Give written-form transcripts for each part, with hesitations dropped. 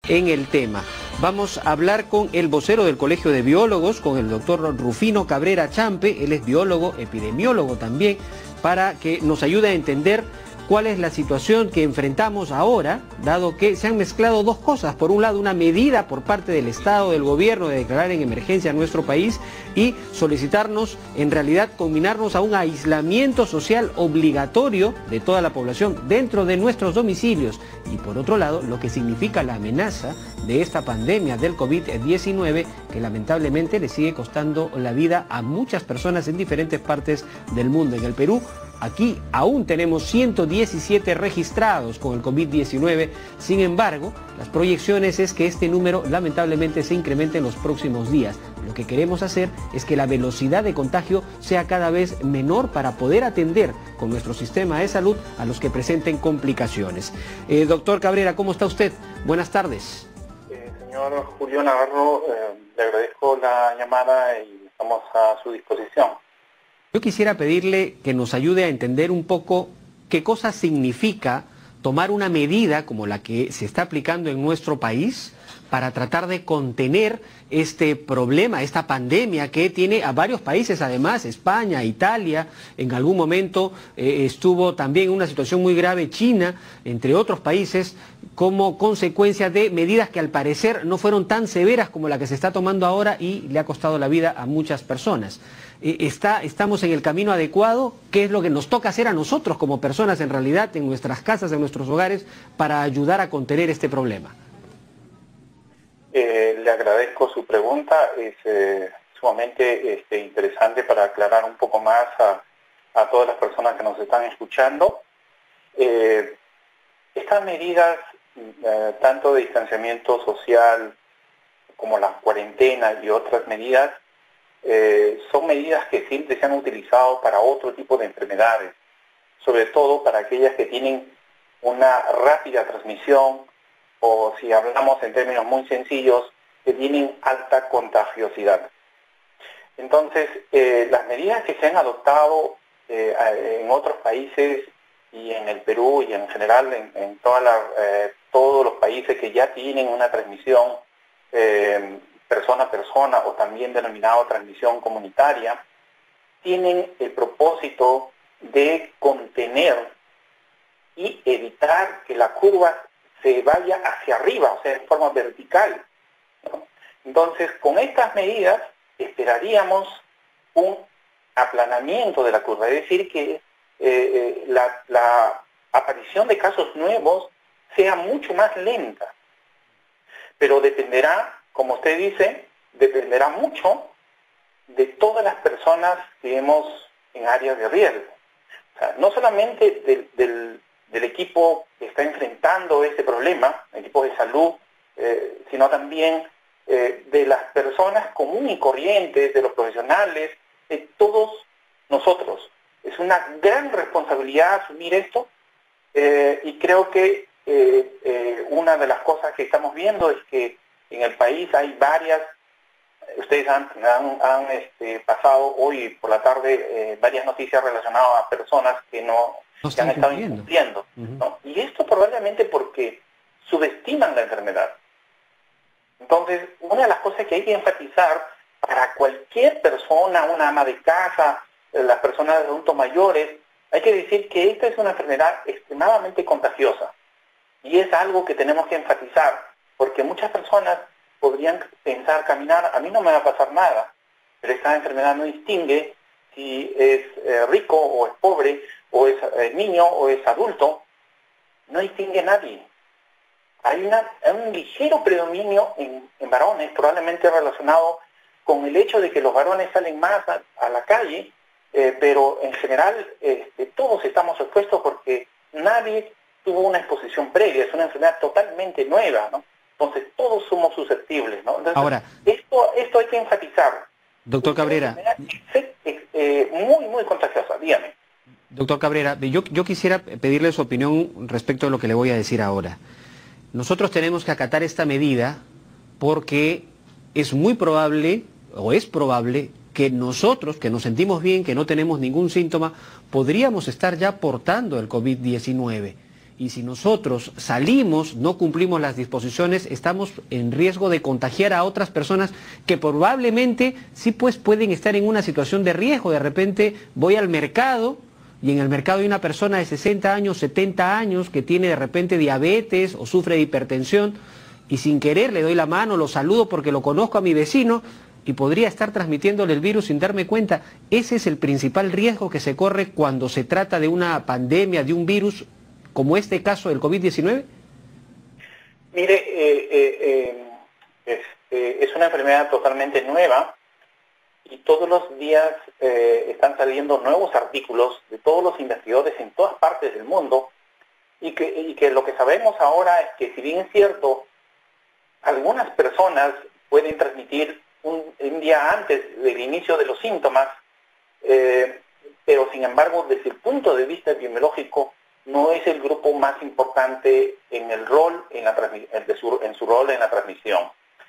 en el tema. Vamos a hablar con el vocero del Colegio de Biólogos, con el doctor Rufino Cabrera Champe. Él es biólogo, epidemiólogo también, para que nos ayude a entender cuál es la situación que enfrentamos ahora, dado que se han mezclado dos cosas. Por un lado, una medida por parte del Estado, del gobierno, de declarar en emergencia a nuestro país y solicitarnos, en realidad, combinarnos a un aislamiento social obligatorio de toda la población dentro de nuestros domicilios. Y por otro lado, lo que significa la amenaza de esta pandemia del COVID-19, que lamentablemente le sigue costando la vida a muchas personas en diferentes partes del mundo. En el Perú, aquí aún tenemos 117 registrados con el COVID-19, sin embargo, las proyecciones es que este número lamentablemente se incremente en los próximos días. Lo que queremos hacer es que la velocidad de contagio sea cada vez menor para poder atender con nuestro sistema de salud a los que presenten complicaciones. Doctor Cabrera, ¿cómo está usted? Buenas tardes. Señor Julio Navarro, le agradezco la llamada y estamos a su disposición. Yo quisiera pedirle que nos ayude a entender un poco qué cosa significa tomar una medida como la que se está aplicando en nuestro país para tratar de contener este problema, esta pandemia que tiene a varios países, además, España, Italia, en algún momento estuvo también en una situación muy grave China, entre otros países, como consecuencia de medidas que al parecer no fueron tan severas como la que se está tomando ahora y le ha costado la vida a muchas personas. ¿Estamos en el camino adecuado? ¿Qué es lo que nos toca hacer a nosotros como personas en realidad, en nuestras casas, en nuestros hogares, para ayudar a contener este problema? Le agradezco su pregunta, es sumamente interesante para aclarar un poco más a todas las personas que nos están escuchando. Estas medidas, tanto de distanciamiento social como la cuarentena y otras medidas, son medidas que siempre se han utilizado para otro tipo de enfermedades, sobre todo para aquellas que tienen una rápida transmisión, o si hablamos en términos muy sencillos, que tienen alta contagiosidad. Entonces, las medidas que se han adoptado en otros países y en el Perú y en general en todos los países que ya tienen una transmisión persona a persona o también denominado transmisión comunitaria, tienen el propósito de contener y evitar que la curva se vaya hacia arriba, o sea, en forma vertical, ¿no? Entonces, con estas medidas esperaríamos un aplanamiento de la curva, es decir, que la aparición de casos nuevos sea mucho más lenta. Pero dependerá, como usted dice, dependerá mucho de todas las personas que vemos en áreas de riesgo. O sea, no solamente del equipo que está enfrentando este problema, el equipo de salud, sino también de las personas comunes y corrientes, de los profesionales, de todos nosotros. Es una gran responsabilidad asumir esto y creo que una de las cosas que estamos viendo es que en el país hay varias, ustedes han pasado hoy por la tarde varias noticias relacionadas a personas que que han estado incumpliendo, ¿no? Y esto probablemente porque subestiman la enfermedad. Entonces, una de las cosas que hay que enfatizar para cualquier persona, una ama de casa, las personas de adultos mayores, hay que decir que esta es una enfermedad extremadamente contagiosa. Y es algo que tenemos que enfatizar, porque muchas personas podrían pensar, caminar, a mí no me va a pasar nada, pero esta enfermedad no distingue si es rico o es pobre, o es niño o es adulto, no distingue a nadie. Hay un ligero predominio en varones, probablemente relacionado con el hecho de que los varones salen más a la calle, pero en general todos estamos expuestos porque nadie tuvo una exposición previa, es una enfermedad totalmente nueva, ¿no? Entonces todos somos susceptibles, ¿no? Entonces, ahora, esto hay que enfatizar. Doctor Cabrera, muy, muy contagiosa, dígame. Doctor Cabrera, yo quisiera pedirle su opinión respecto a lo que le voy a decir ahora. Nosotros tenemos que acatar esta medida porque es muy probable, o es probable, que nosotros, que nos sentimos bien, que no tenemos ningún síntoma, podríamos estar ya portando el COVID-19. y si nosotros salimos, no cumplimos las disposiciones, estamos en riesgo de contagiar a otras personas que probablemente sí pues pueden estar en una situación de riesgo. De repente voy al mercado y en el mercado hay una persona de 60 años, 70 años que tiene de repente diabetes o sufre de hipertensión y sin querer le doy la mano, lo saludo porque lo conozco a mi vecino y podría estar transmitiéndole el virus sin darme cuenta. Ese es el principal riesgo que se corre cuando se trata de una pandemia, de un virus como este caso del COVID-19. Mire, es una enfermedad totalmente nueva y todos los días están saliendo nuevos artículos de todos los investigadores en todas partes del mundo y que lo que sabemos ahora es que, si bien es cierto, algunas personas pueden transmitir un día antes del inicio de los síntomas, pero sin embargo, desde el punto de vista epidemiológico, no es el grupo más importante en el rol, en su rol en la transmisión.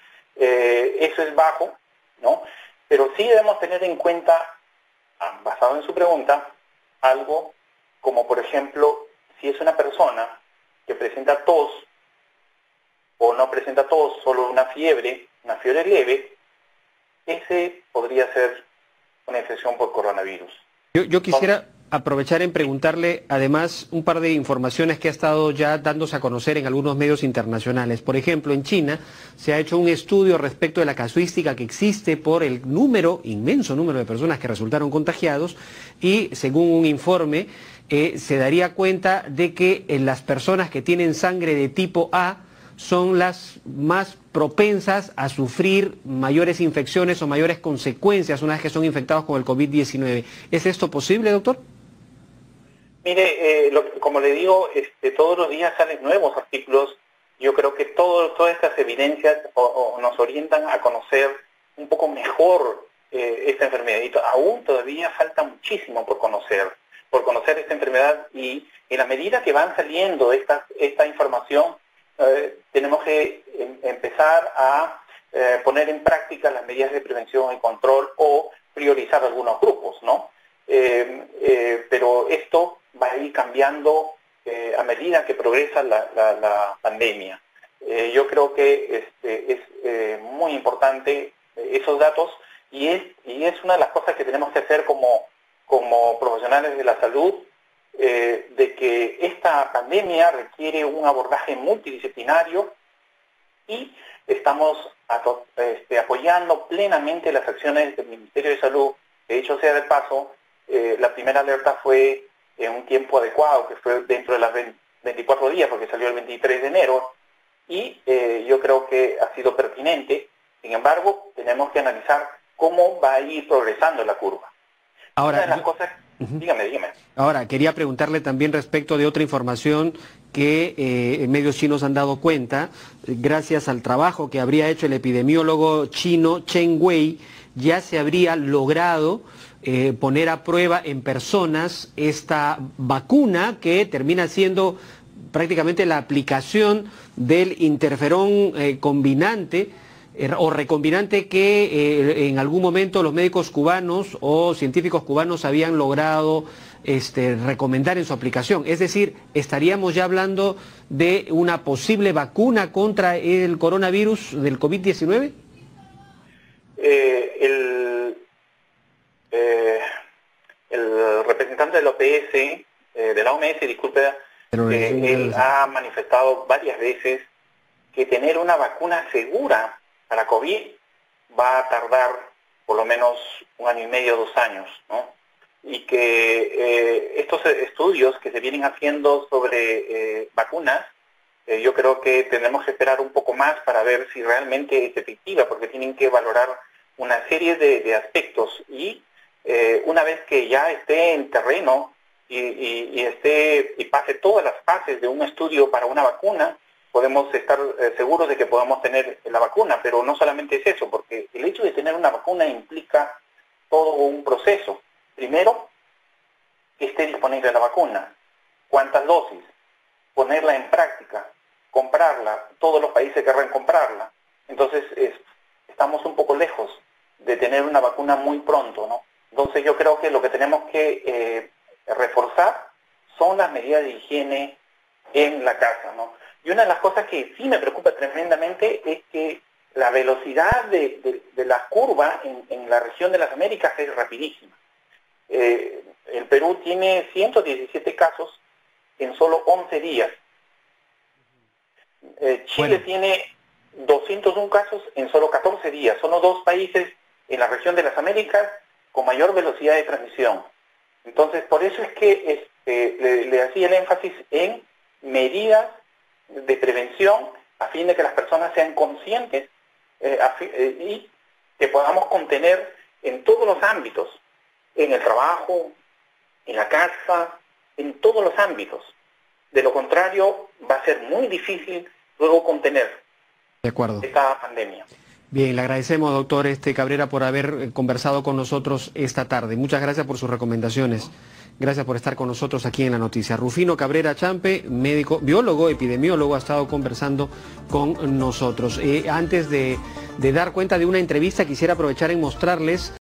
Eso es bajo, ¿no? Pero sí debemos tener en cuenta, basado en su pregunta, algo como, por ejemplo, si es una persona que presenta tos o no presenta tos, solo una fiebre leve, ese podría ser una infección por coronavirus. Yo quisiera aprovechar en preguntarle además un par de informaciones que ha estado ya dándose a conocer en algunos medios internacionales. Por ejemplo, en China se ha hecho un estudio respecto de la casuística que existe por el inmenso número de personas que resultaron contagiados y según un informe se daría cuenta de que en las personas que tienen sangre de tipo A son las más propensas a sufrir mayores infecciones o mayores consecuencias una vez que son infectados con el COVID-19. ¿Es esto posible, doctor? Mire, como le digo, todos los días salen nuevos artículos. Yo creo que todas estas evidencias nos orientan a conocer un poco mejor esta enfermedad. Y aún todavía falta muchísimo por conocer esta enfermedad, y en la medida que van saliendo esta información, tenemos que empezar a poner en práctica las medidas de prevención y control o priorizar algunos grupos, ¿no? Pero esto va a ir cambiando a medida que progresa la pandemia. Yo creo que es muy importante esos datos y es una de las cosas que tenemos que hacer como profesionales de la salud, de que esta pandemia requiere un abordaje multidisciplinario y estamos apoyando plenamente las acciones del Ministerio de Salud. De hecho, sea de paso, la primera alerta fue en un tiempo adecuado, que fue dentro de las 24 días, porque salió el 23 de enero, y yo creo que ha sido pertinente. Sin embargo, tenemos que analizar cómo va a ir progresando la curva. Ahora, una de las cosas... Dígame. Ahora, quería preguntarle también respecto de otra información que medios chinos han dado cuenta, gracias al trabajo que habría hecho el epidemiólogo chino Chen Wei, ya se habría logrado poner a prueba en personas esta vacuna que termina siendo prácticamente la aplicación del interferón combinante o recombinante que en algún momento los médicos cubanos o científicos cubanos habían logrado recomendar en su aplicación. Es decir, ¿estaríamos ya hablando de una posible vacuna contra el coronavirus del COVID-19? El representante de la OPS, de la OMS, disculpe, él ha manifestado varias veces que tener una vacuna segura para COVID va a tardar por lo menos 1 año y medio, 2 años, ¿no? Y que estos estudios que se vienen haciendo sobre vacunas, yo creo que tendremos que esperar un poco más para ver si realmente es efectiva, porque tienen que valorar una serie de aspectos y una vez que ya esté en terreno y pase todas las fases de un estudio para una vacuna, podemos estar seguros de que podamos tener la vacuna. Pero no solamente es eso, porque el hecho de tener una vacuna implica todo un proceso. Primero, que esté disponible la vacuna, cuántas dosis, ponerla en práctica, comprarla, todos los países querrán comprarla. Entonces estamos un poco lejos de tener una vacuna muy pronto, ¿no? Entonces yo creo que lo que tenemos que reforzar son las medidas de higiene en la casa, ¿no? Y una de las cosas que sí me preocupa tremendamente es que la velocidad de la curva en la región de las Américas es rapidísima. El Perú tiene 117 casos en solo 11 días. Chile tiene 201 casos en solo 14 días. Son los dos países en la región de las Américas con mayor velocidad de transmisión. Entonces, por eso es que le hacía el énfasis en medidas de prevención a fin de que las personas sean conscientes y que podamos contener en todos los ámbitos, en el trabajo, en la casa, en todos los ámbitos. De lo contrario, va a ser muy difícil luego contener esta pandemia. Bien, le agradecemos, doctor Cabrera, por haber conversado con nosotros esta tarde. Muchas gracias por sus recomendaciones. Gracias por estar con nosotros aquí en La Noticia. Rufino Cabrera Champe, médico, biólogo, epidemiólogo, ha estado conversando con nosotros. Antes de dar cuenta de una entrevista, quisiera aprovechar en mostrarles